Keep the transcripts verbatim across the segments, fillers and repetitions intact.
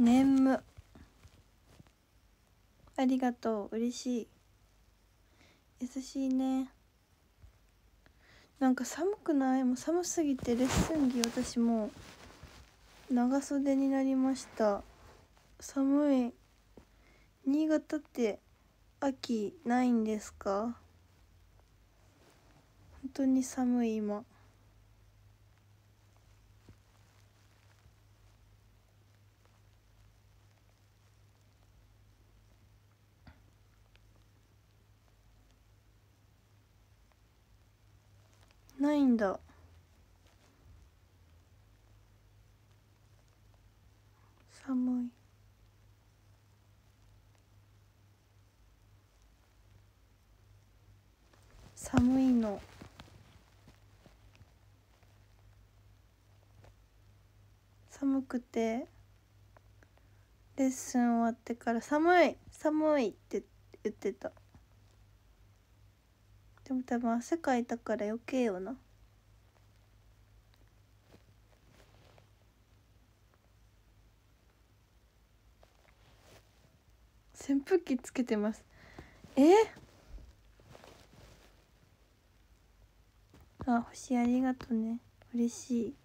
眠。ありがとう、嬉しい。優しいね。なんか寒くない？もう寒すぎてレッスン着私もう長袖になりました。寒い。新潟って秋ないんですか？本当に寒い今。ないんだ。寒い。寒いの。寒くてレッスン終わってから寒い寒いって言ってた。でも多分汗かいたから余計よな。扇風機つけてます。えあ、星ありがとね、嬉しい。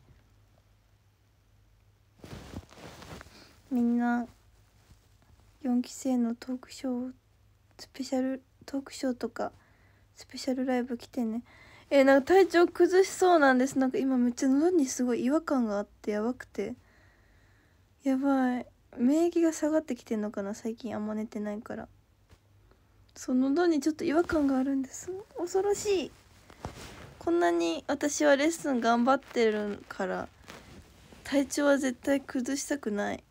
みんなよんき生のトークショースペシャルトークショーとかスペシャルライブ来てね。えー、なんか体調崩しそうなんです。なんか今めっちゃ喉にすごい違和感があってやばくてやばい。免疫が下がってきてんのかな、最近あんま寝てないから。そう、喉にちょっと違和感があるんです。恐ろしい。こんなに私はレッスン頑張ってるから体調は絶対崩したくない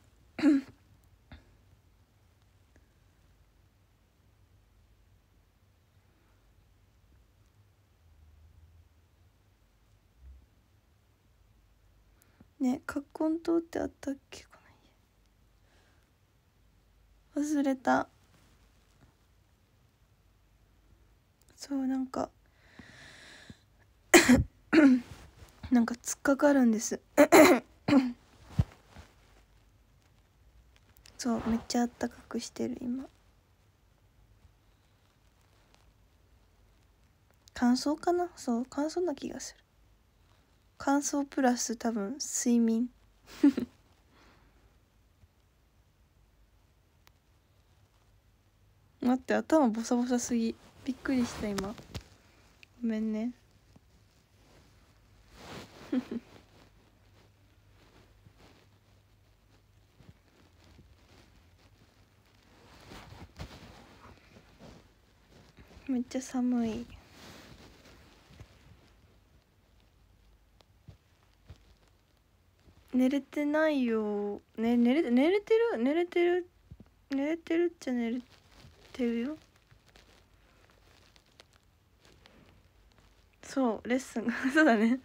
ね。葛根湯ってあったっけ？この家忘れた。そうなんかなんか突っかかるんですそうめっちゃあったかくしてる今。乾燥かな。そう乾燥な気がする。乾燥プラス多分睡眠待って、頭ボサボサすぎ。びっくりした今。ごめんねめっちゃ寒い。寝れてないよ。ね、寝れ寝れてる寝れてる寝れてるっちゃ寝れてるよ。そうレッスンそうだね。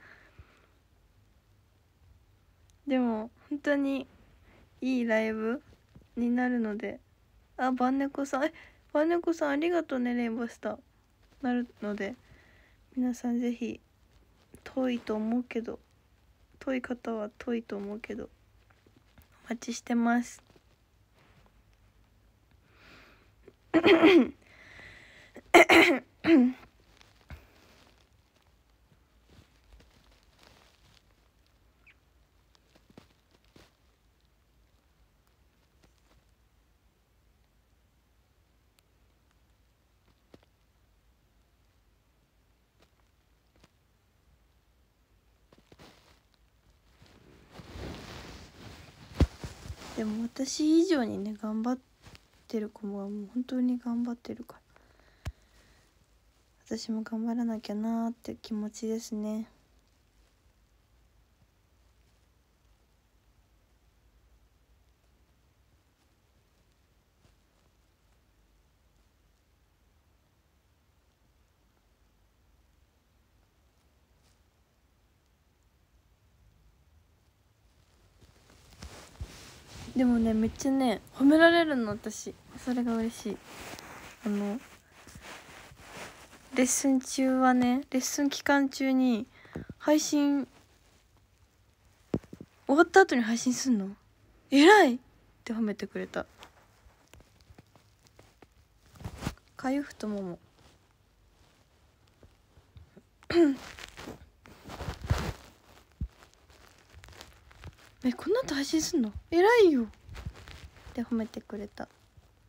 でも本当にいいライブになるので。あ、バンネコさん、えバンネコさんありがとうね。レインボースターなるので皆さんぜひ。遠いと思うけど遠い方は遠いと思うけどお待ちしてますでも私以上にね頑張ってる子はもう本当に頑張ってるから私も頑張らなきゃなーって気持ちですね。でもねめっちゃね褒められるの私。それが嬉しい。あのレッスン中はねレッスン期間中に配信終わった後に配信すんの偉いっって褒めてくれた。かゆ太ももえ、こんな後配信すんの偉いよって褒めてくれた。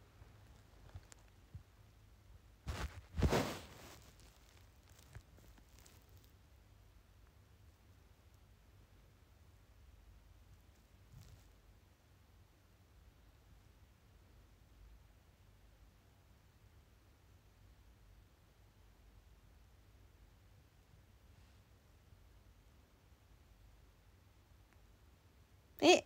え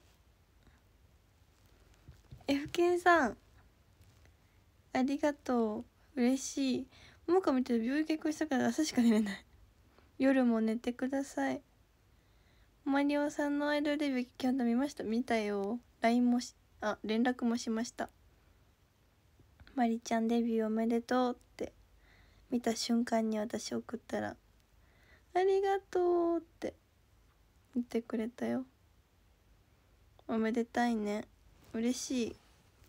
F 健さんありがとう、嬉しい。ももか見てる病院結婚したから朝しか寝れない。夜も寝てください。マリオさんのアイドルデビューキャンド見ました。見たよ。 ライン もしあ連絡もしました。マリちゃんデビューおめでとうって見た瞬間に私送ったらありがとうって言ってくれたよ。おめでたいね、嬉しい。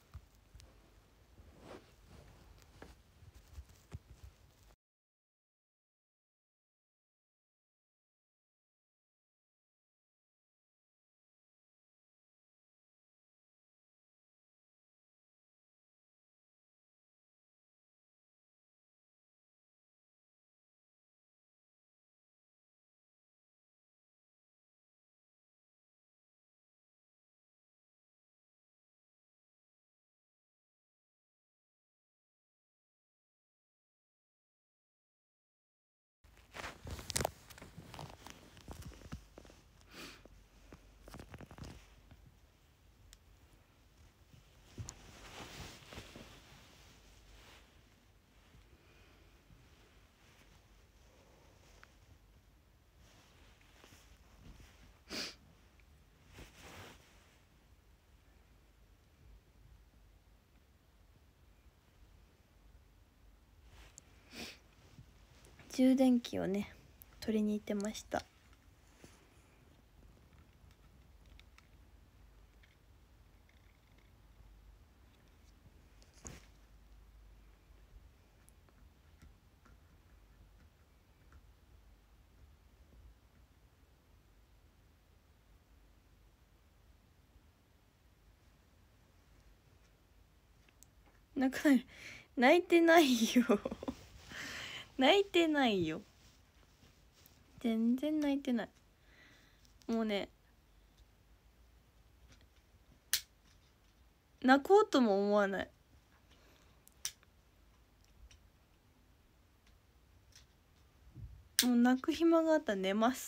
充電器をね取りに行ってました。泣かない、泣いてないよ泣いてないよ、全然泣いてない。もうね泣こうとも思わない。もう泣く暇があったら寝ます。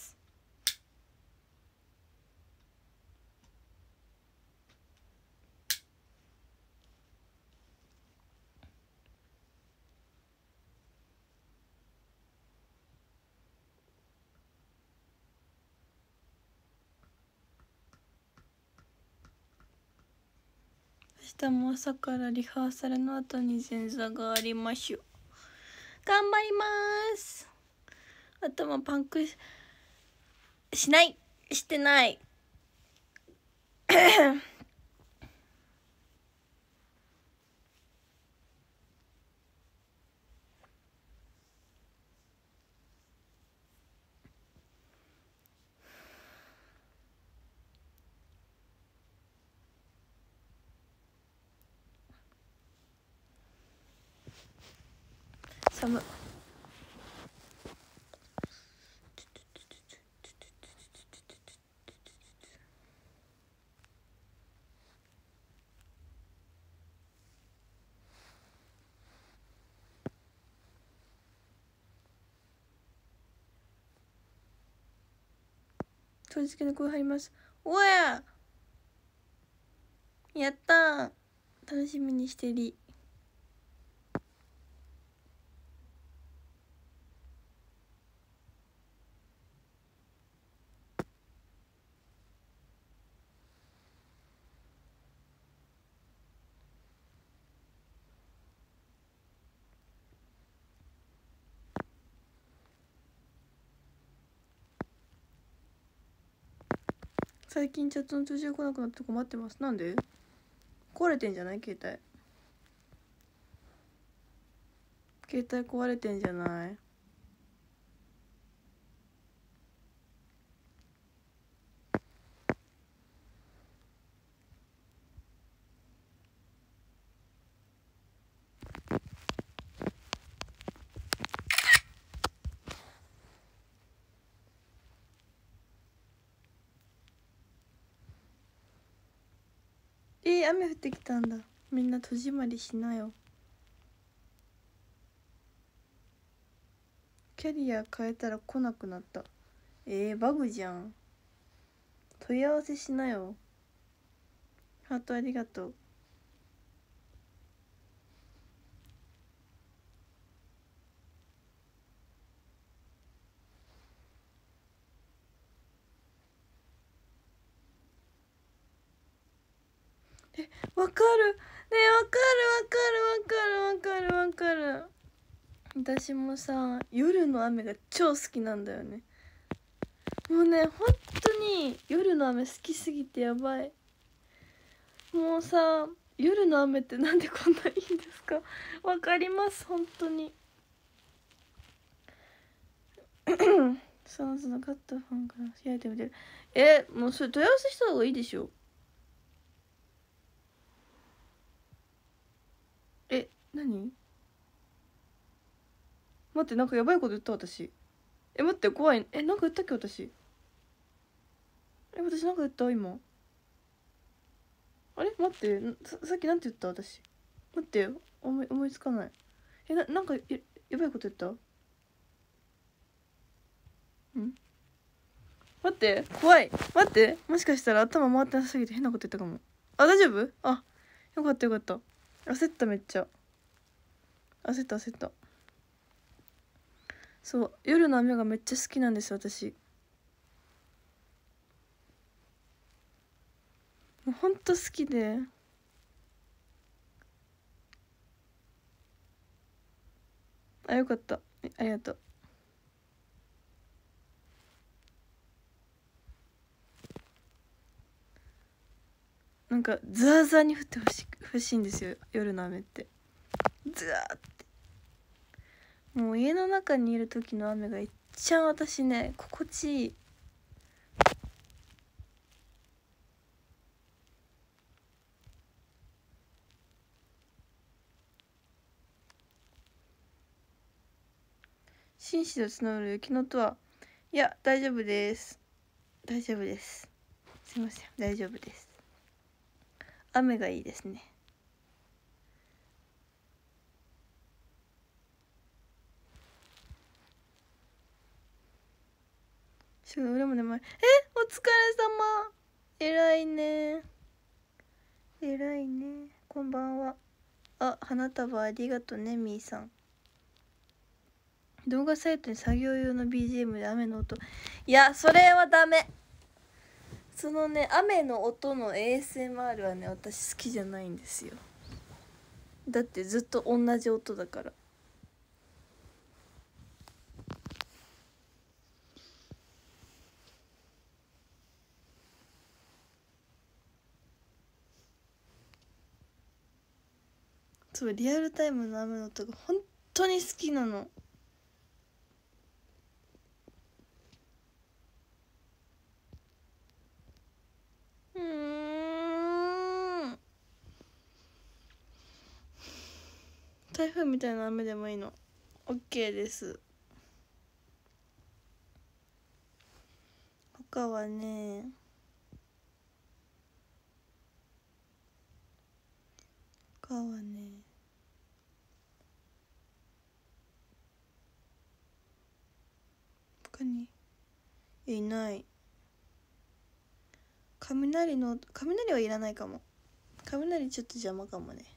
明日も朝からリハーサルの後に前座がありましょう。頑張ります。頭パンク し, しないしてない寒っ。当日の声入ります。おややったー、楽しみにしてり。最近チャットの通知が来なくなって困ってます。なんで？ 壊れてんじゃない？携帯携帯壊れてんじゃない？えー、雨降ってきたんだ。みんな戸締まりしなよ。キャリア変えたら来なくなった。えー、バグじゃん。問い合わせしなよ。ハートありがとう。え、わかるね。え、わかるわかるわかるわかるわかる。私もさ、夜の雨が超好きなんだよね。もうね、本当に夜の雨好きすぎてやばい。もうさ、夜の雨ってなんでこんないいんですか？わかります、本当に。そのそのカットファンから開いてみてる。え、もうそれ問い合わせした方がいいでしょ。え、何？待って、なんかやばいこと言った私。え、待って、怖い。え、なんか言ったっけ私。え、私なんか言った今。あれ待って、さ、さっきなんて言った私。待って、思い、思いつかない。え、な、なんかや、やばいこと言った？ん待って、怖い。待って、もしかしたら頭回ってなさすぎて変なこと言ったかも。あ、大丈夫？あ、よかったよかった。焦っためっちゃ。焦った焦った。そう、夜の雨がめっちゃ好きなんです私。もうほんと好きで。あ、よかった。ありがとう。なんかザーザーに降ってほし欲しいんですよ、夜の雨って。ザーって。もう家の中にいる時の雨が一番私ね心地いい。紳士と募る雪の音は、いや大丈夫です、大丈夫です、すいません、大丈夫です。雨がいいですね。ちょっと俺も眠い。え、お疲れ様。偉いね、偉いね。こんばんは。あ、花束ありがとね、みーさん。動画サイトに作業用の ビージーエム で雨の音。いや、それはダメ。そのね、雨の音の エーエスエムアール はね、私好きじゃないんですよ。だってずっと同じ音だから。そう、リアルタイムの雨の音が本当に好きなの。うーん、台風みたいな雨でもいいの。 OK です。他はね、他はね他にいない。雷の雷はいらないかも。雷ちょっと邪魔かもね。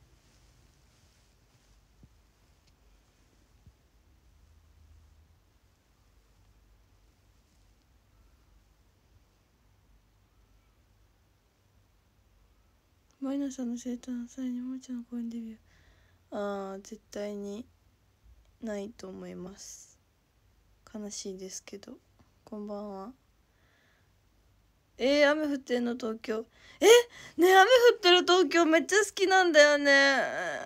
マイナさんの生誕の際にももちゃんの公演デビュー、あー絶対にないと思います。悲しいですけど。こんばんは。 えー、雨降ってんの東京。えねえ雨降ってる東京めっちゃ好きなんだよね。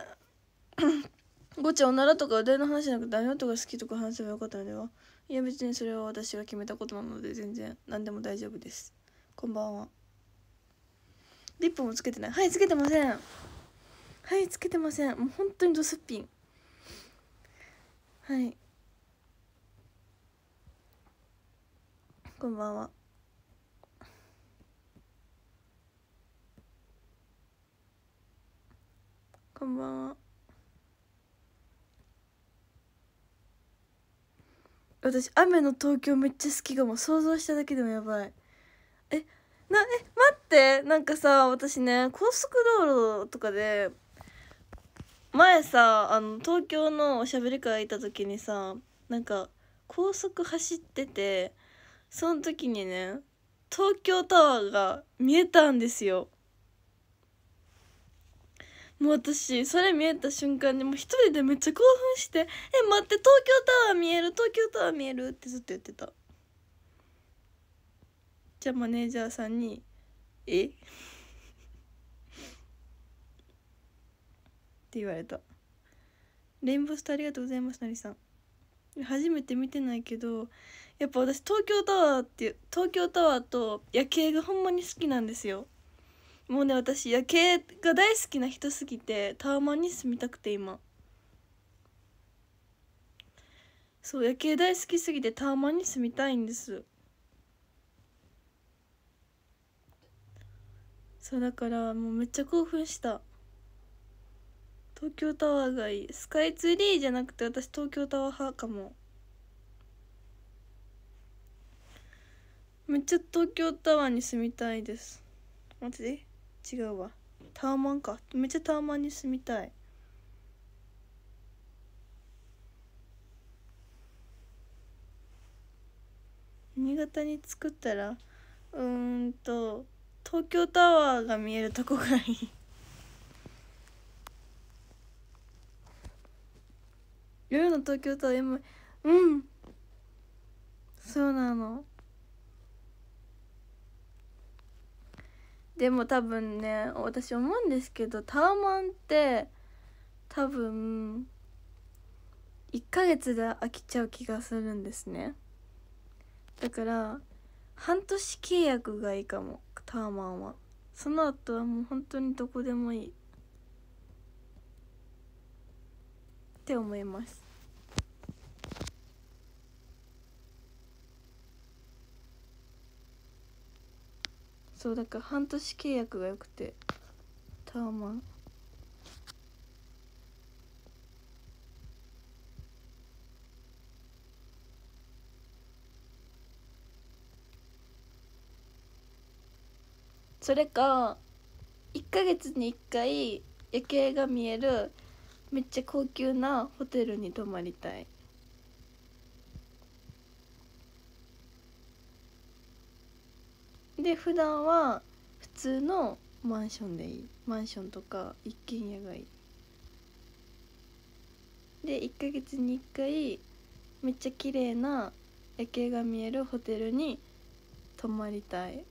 ごちゃんおならとか腕の話じゃなくて誰の音が好きとか話せばよかったのでは。いや別にそれは私が決めたことなので全然何でも大丈夫です。こんばんは。リップもつけてない。はいつけてません。はいつけてません。もう本当にドスッピン。はいこんばんは。こんばんは。私雨の東京めっちゃ好きかも。想像しただけでもやばい。えなえ待ってなんかさ私ね高速道路とかで前さあの東京のおしゃべり会行った時にさなんか高速走っててその時にね東京タワーが見えたんですよ。もう私それ見えた瞬間にもう一人でめっちゃ興奮して「え待って東京タワー見える東京タワー見える」ってずっと言ってた。じゃあマネージャーさんに「えっ?」って言われた。レインボースターありがとうございますのりさん。初めて見てないけどやっぱ私東京タワーっていう東京タワーと夜景がほんまに好きなんですよ。もうね私夜景が大好きな人すぎてタワマンに住みたくて今そう夜景大好きすぎてタワマンに住みたいんです。そうだからもうめっちゃ興奮した。東京タワーがいい。スカイツリーじゃなくて私東京タワー派かも。めっちゃ東京タワーに住みたいです。待って違うわタワマンか。めっちゃタワマンに住みたい。新潟に作ったらうーんと東京タワーが見えるとこがいい。夜の東京タワー今うんそうなの。でも多分ね私思うんですけどタワマンって多分いっかげつで飽きちゃう気がするんですね。だから半年契約がいいかもタワマンは。その後はもう本当にどこでもいいって思います。そうだから半年契約がよくてタワマン。それかいっかげつにいっかい夜景が見えるめっちゃ高級なホテルに泊まりたい。で普段は普通のマンションでいい。マンションとか一軒家がいい。でいっかげつにいっかいめっちゃ綺麗な夜景が見えるホテルに泊まりたい。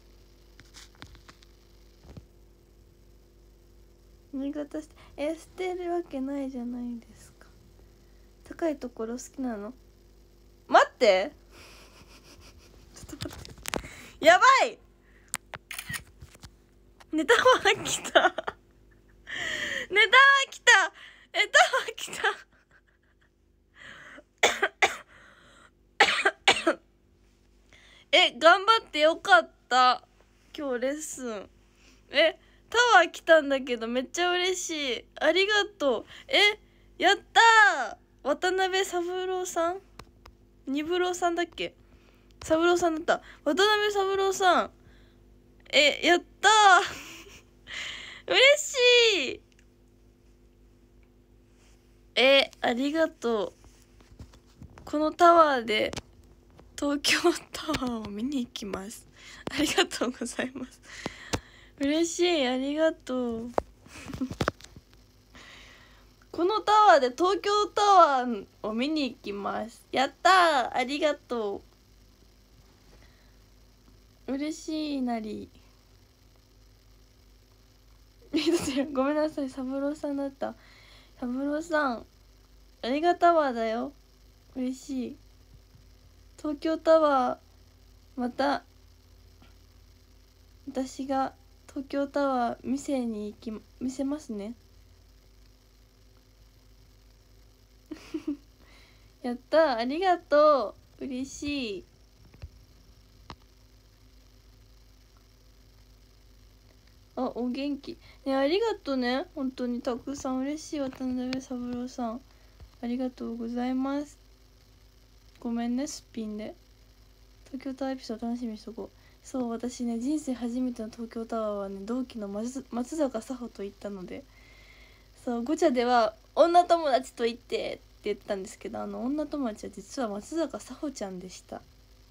新潟してえ捨てるわけないじゃないですか。高いところ好きなの。待ってちょっと待ってやばいネタは来たネタは来たネタは来たえ頑張ってよかった。今日レッスンえタワー来たんだけどめっちゃ嬉しい。ありがとう。えやったー。渡辺三郎さん二郎さんだっけ。三郎さんだった。渡辺三郎さんえやったー嬉しい。えありがとう。このタワーで東京タワーを見に行きます。ありがとうございます。嬉しいありがとうこのタワーで東京タワーを見に行きます。やったーありがと嬉しいなりごめんなさい、三郎さんだった。三郎さんありがタワーだよ。嬉しい。東京タワーまた私が東京タワー見せに行き見せますねやった、ありがとう、嬉しい。あ、お元気ね、ありがとうね、本当にたくさん。嬉しい。渡辺三郎さんありがとうございます。ごめんねすっぴんで。東京タワーエピソード楽しみにしとこう。そう、私ね、人生初めての東京タワーはね、同期の松松坂紗穂と行ったので、そう、ゴチャでは女友達と行ってって言ってたんですけど、あの女友達は実は松坂紗穂ちゃんでした。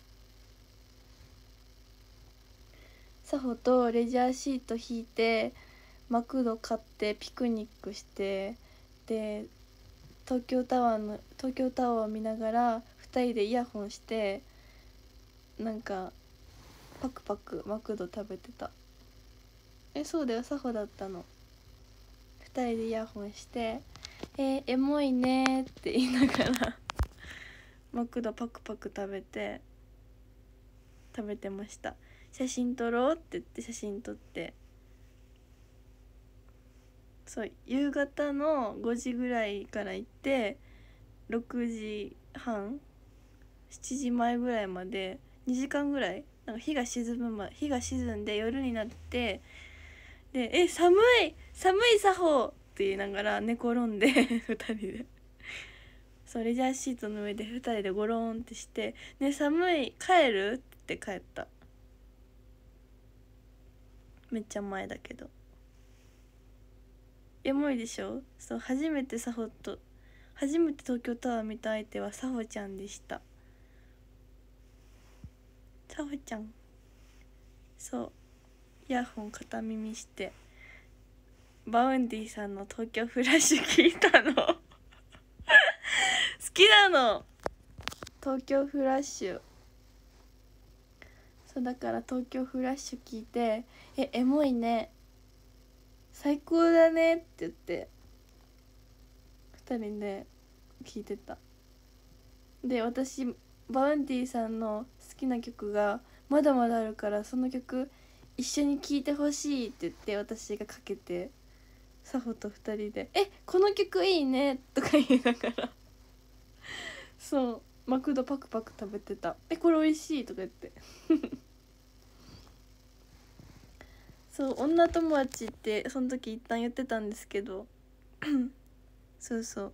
紗穂とレジャーシート引いてマクド買ってピクニックして、で東京タワーの東京タワーを見ながらふたりでイヤホンして、なんかパクパクマクド食べてた。え、そうだよ、紗穂だったの。ふたりでイヤホンして「えー、エモいね」って言いながらマクドパクパク食べて食べてました。写真撮ろうって言って写真撮って、そう夕方のごじぐらいから行ってろくじはんしちじまえぐらいまでにじかんぐらい、なんか日が沈むま日が沈んで夜になって、で「え寒い寒い作法」って言いながら寝転んでふたりでそうレジャーシートの上でふたりでゴロンってして「ね寒い帰る?」って帰った。めっちゃ前だけどエモいでしょ。そう初めてサホと初めて東京タワー見た相手はサホちゃんでした。サホちゃん、そうイヤホン片耳してバウンディさんの東京フラッシュ聞いたの好きなの東京フラッシュ。そうだから東京フラッシュ聞いて「えエモいね最高だね」って言ってふたりで聞いてた。で私バウンディさんの好きな曲がまだまだあるから、その曲一緒に聴いてほしいって言って私がかけて、サホとふたりで「えこの曲いいね」とか言いながらそうマクドパクパク食べてた。「えこれ美味しい」とか言ってそう女友達ってその時一旦言ってたんですけどそうそう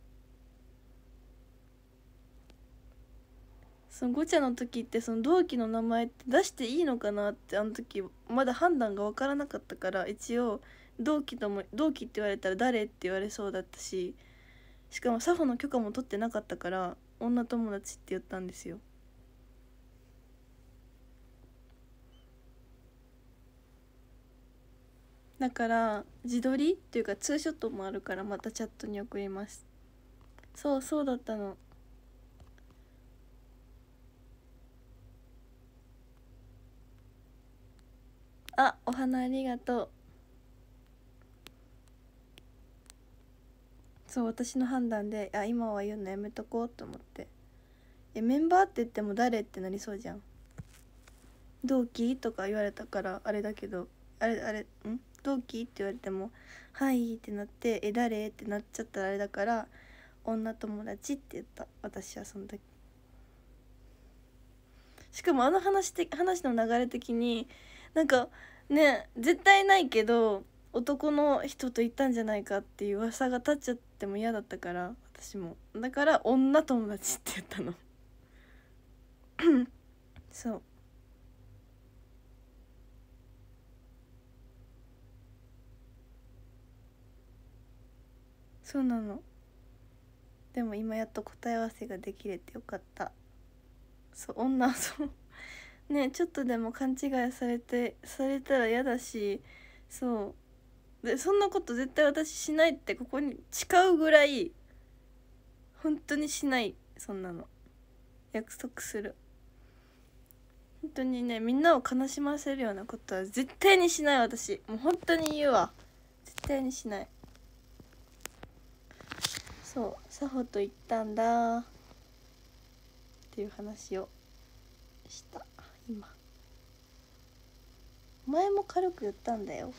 そのゴチャの時ってその同期の名前って出していいのかなって、あの時まだ判断が分からなかったから、一応同期とも同期って言われたら誰って言われそうだったし、しかもサホの許可も取ってなかったから女友達って言ったんですよ。だから自撮りっていうかツーショットもあるからまたチャットに送ります。そうそうだったの。あ、お花ありがとう。そう私の判断で、あ今は言うのやめとこうと思って。えメンバーって言っても誰ってなりそうじゃん。同期とか言われたからあれだけど、あれあれん同期って言われてもはいってなって、え誰ってなっちゃったらあれだから、女友達って言った私はその時。しかもあの話的話の流れ的になんかね絶対ないけど男の人と行ったんじゃないかっていう噂が立っちゃっても嫌だったから、私もだから女友達って言ったのそうそうなの。でも今やっと答え合わせができれてよかった。そう女そうねちょっとでも勘違いされてされたら嫌だし、そうでそんなこと絶対私しないってここに誓うぐらい本当にしない、そんなの約束する。 本当にね、みんなを悲しませるようなことは絶対にしない。私もう本当に言うわ、絶対にしない。そう、サホと行ったんだっていう話をした今。前も軽く言ったんだよ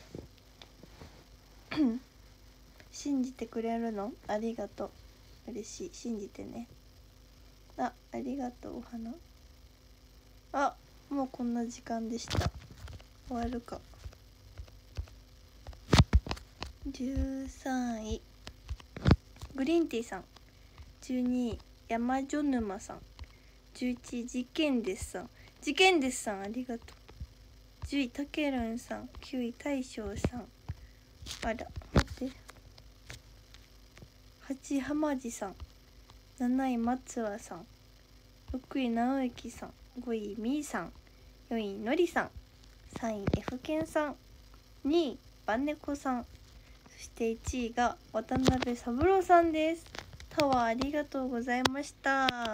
信じてくれるのありがとう、嬉しい、信じてね。あ、ありがとうお花。あ、もうこんな時間でした。終わるか。じゅうさんいグリーンティーさん、じゅうにい山女沼さん、じゅういちい事件ですさん、事件ですさんありがとう。じゅういたけるんさん、きゅうい大将さん、あら待って、はちい浜地さん、なない松和さん、ろくい直之さん、ごいみーさん、よんいのりさん、さんい F ケンさん、にいばんねこさん、そしていちいが渡辺三郎さんです。タワーありがとうございました。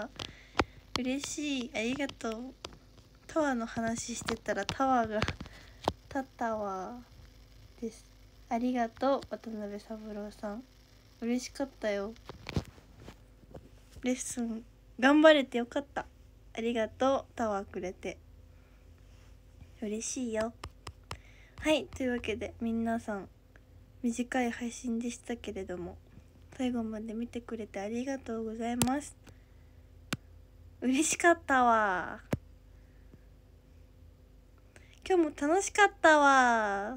嬉しい、ありがとう。タワーの話してたらタワーが立ったわです。ありがとう渡辺三郎さん、嬉しかったよ。レッスン頑張れてよかった。ありがとう、タワーくれて嬉しいよ。はい、というわけで皆さん短い配信でしたけれども最後まで見てくれてありがとうございます。嬉しかったわ。今日も楽しかったわ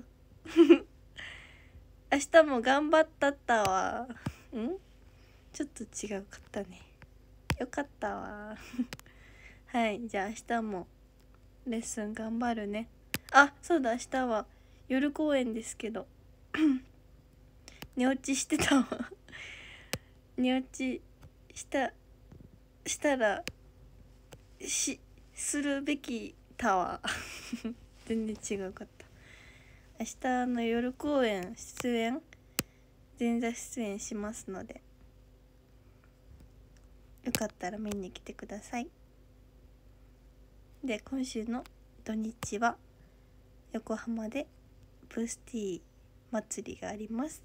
明日も頑張ったったわんちょっと違うかったね。よかったわはい、じゃあ明日もレッスン頑張るね。あ、そうだ、明日は夜公演ですけど寝落ちしてたわ寝落ちしたしたらしするべきタワー全然違うかった。明日の夜公演出演前座出演しますのでよかったら見に来てください。で、今週の土日は横浜でブースティー祭りがあります。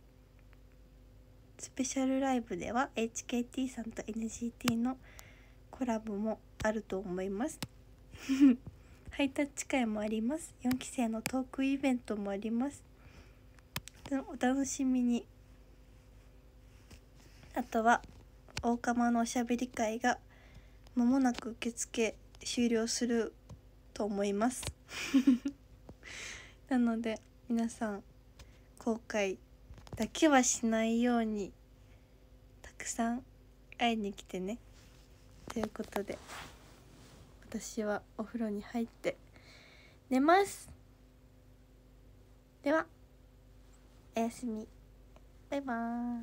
スペシャルライブでは エイチケーティー さんと エヌジーティー のコラボもあると思いますハイタッチ会もあります。よんき生のトークイベントもあります。お楽しみに。あとは大釜のおしゃべり会が間もなく受付終了すると思いますなので皆さん後悔だけはしないようにたくさん会いに来てね。ということで私はお風呂に入って寝ます。ではおやすみ、バイバーイ。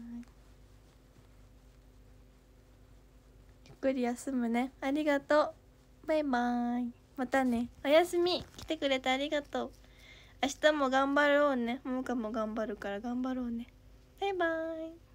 ゆっくり休むね。ありがとう、バイバーイ。またね、おやすみ。来てくれてありがとう。明日も頑張ろうね。ももかも頑張るから頑張ろうね。バイバーイ。